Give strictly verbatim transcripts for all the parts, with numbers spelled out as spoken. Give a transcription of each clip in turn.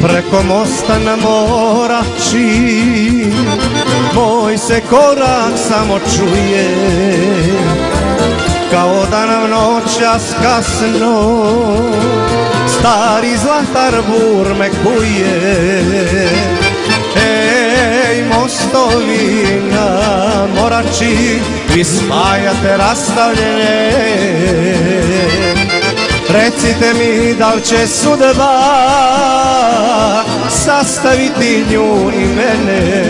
Preko mosta na Morači moj se korak samo čuje, kao da nam noćas kasno stari zlatar bur me kuje. Ej, mostovi na Morači, vi spajate rastavljene, recite mi da li će sudba sastaviti nju i mene.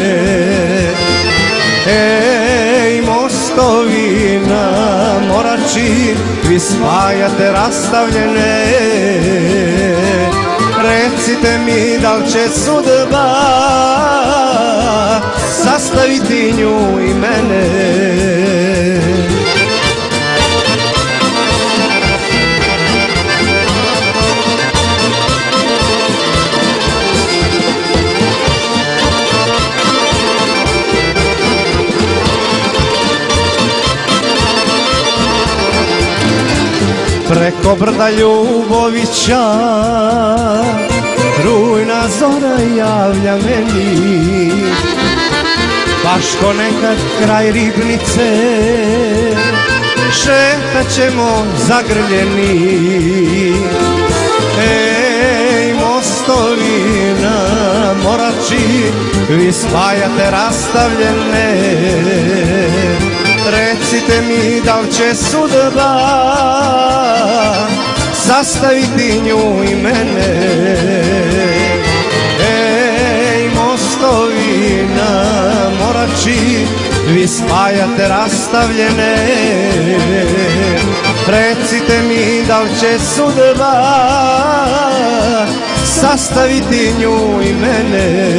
Ej, mostovi na Morači, vi spajate rastavljene, recite mi da li će sudba sastaviti nju i mene. Preko brda Ljubovića rujna zora javlja meni, baš ko nekad kraj Ribnice šetat ćemo zagrljeni. Ej, mostovi na Morači, vi spajate rastavljene, recite mi da li će sudba sastaviti nju i mene. Ej, mostovi na Morači, vi spajate rastavljene, recite mi da li će sudba sastaviti nju i mene.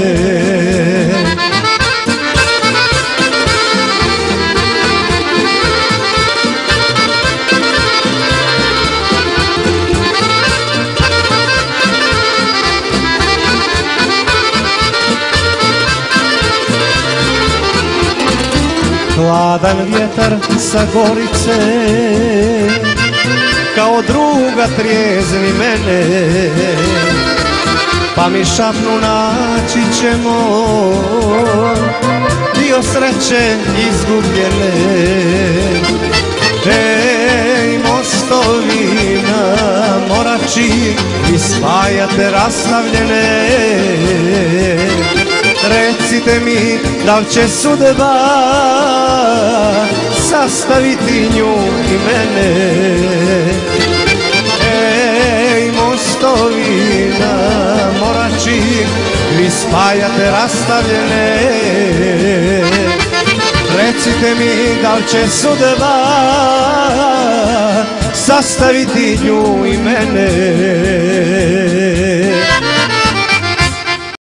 Hladan vjetar sa Gorice kao druga trijezni mene, pa mi šapnu naći ćemo dio sreće izgubljene. Ej, mostovi na Morači, vi spajate rastavljene, recite mi da li će sudba sastaviti nju i mene. Ej, mostovi na Morači, vi spajate rastavljene, recite mi da li će sudba sastaviti nju i mene.